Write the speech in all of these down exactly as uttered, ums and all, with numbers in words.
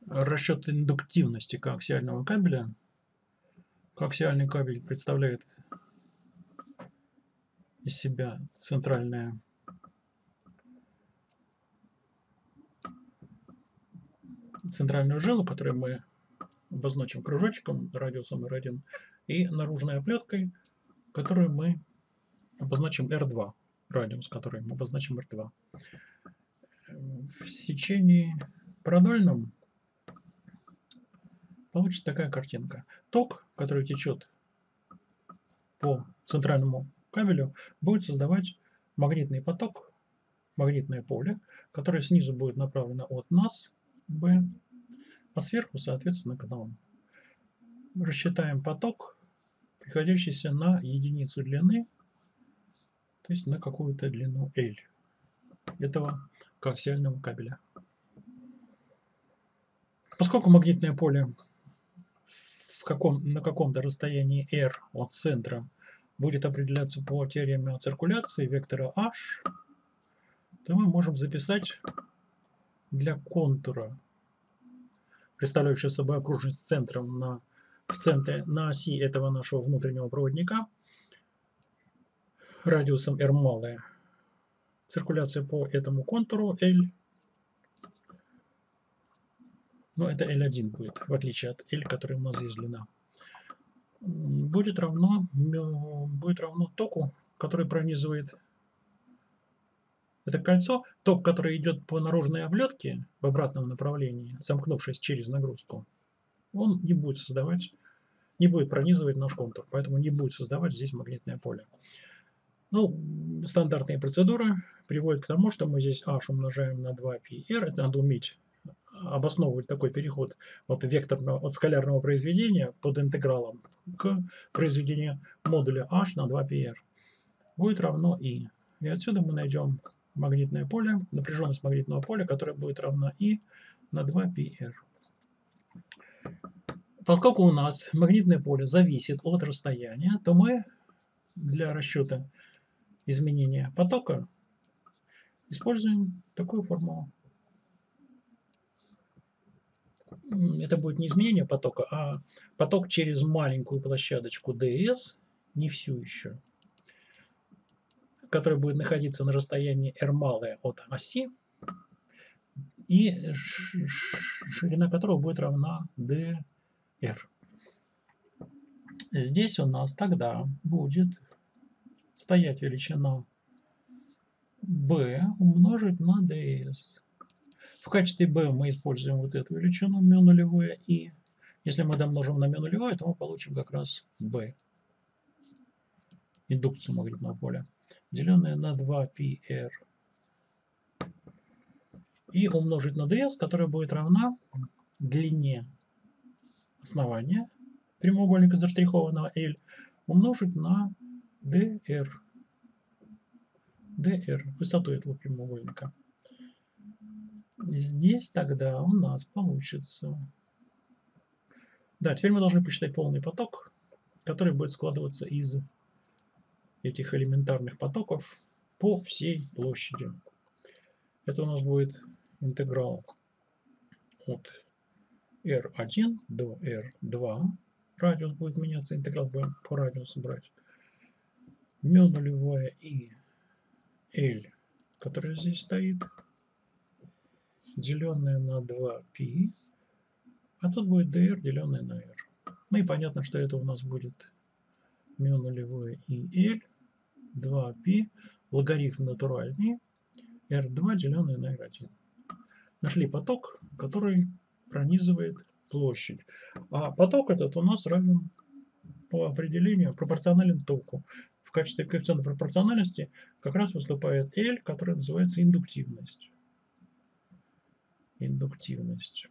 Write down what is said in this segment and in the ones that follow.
Расчет индуктивности коаксиального кабеля. Коаксиальный кабель представляет из себя центральное центральную жилу, которую мы обозначим кружочком радиусом эр один, и наружной оплеткой, которую мы обозначим эр два, радиус, который мы обозначим эр два. В сечении продольном получится такая картинка. Ток, который течет по центральному кабелю, будет создавать магнитный поток, магнитное поле, которое снизу будет направлено от нас, Б, а сверху, соответственно, к нам. Рассчитаем поток, приходящийся на единицу длины, то есть на какую-то длину L этого коаксиального кабеля. Поскольку магнитное поле в каком, на каком-то расстоянии r от центра будет определяться по теореме о циркуляции вектора h, то мы можем записать для контура, представляющего собой окружность с центром на, в центре, на оси этого нашего внутреннего проводника, радиусом r малая, циркуляция по этому контуру L, но это L один будет, в отличие от L, который у нас здесь длина, будет равно, будет равно току, который пронизывает это кольцо. Ток, который идет по наружной облетке в обратном направлении, замкнувшись через нагрузку, он не будет создавать, не будет пронизывать наш контур, поэтому не будет создавать здесь магнитное поле. Ну, стандартные процедуры приводят к тому, что мы здесь h умножаем на два πr. Это надо уметь обосновывать такой переход от векторного, от скалярного произведения под интегралом к произведению модуля h на два πr. Будет равно I. И отсюда мы найдем магнитное поле, напряженность магнитного поля, которая будет равна I на два πr. Поскольку у нас магнитное поле зависит от расстояния, то мы для расчета изменения потока используем такую формулу. Это будет не изменение потока, а поток через маленькую площадочку ds, не всю еще, которая будет находиться на расстоянии r малое от оси, и ширина которого будет равна dr. Здесь у нас тогда будет стоять величина b умножить на ds. В качестве b мы используем вот эту величину μ нулевое, и если мы домножим на μ нулевое, то мы получим как раз b, индукцию магнитного поля, деленное на два πr, и умножить на ds, которая будет равна длине основания прямоугольника заштрихованного L, умножить на dr, dr, высоту этого прямоугольника. Здесь тогда у нас получится... Да, теперь мы должны посчитать полный поток, который будет складываться из этих элементарных потоков по всей площади. Это у нас будет интеграл от эр один до эр два. Радиус будет меняться, интеграл будем по радиусу брать. μ нулевое и L, которая здесь стоит, деленное на два π, а тут будет dr, деленное на r. Ну и понятно, что это у нас будет μ нулевое и L, два π, логарифм натуральный, эр два, деленное на эр один. Нашли поток, который пронизывает площадь. А поток этот у нас равен по определению пропорционален току. В качестве коэффициента пропорциональности как раз выступает L, которая называется индуктивность. Индуктивность.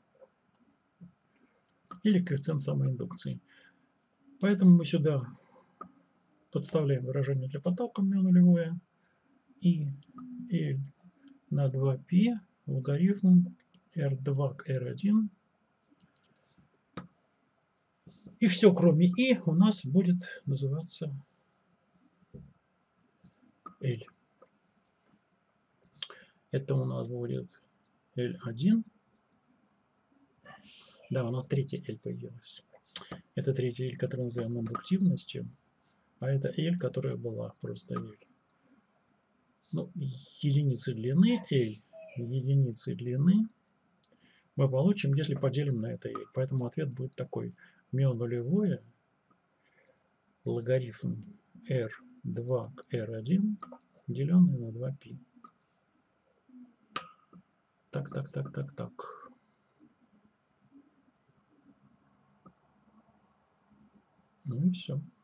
Или коэффициент самоиндукции. Поэтому мы сюда подставляем выражение для потока μ нулевое и L на два π логарифм эр два к эр один. И все, кроме И, у нас будет называться L. Это у нас будет L один. Да, у нас третья L появилась. Это третья L, которую называем индуктивностью, а это L, которая была просто L. Ну, единицы длины L, единицы длины мы получим, если поделим на это L. Поэтому ответ будет такой. Мё нулевое логарифм эр два к эр один, деленное на два пи. Так, так, так, так, так. Ну и все.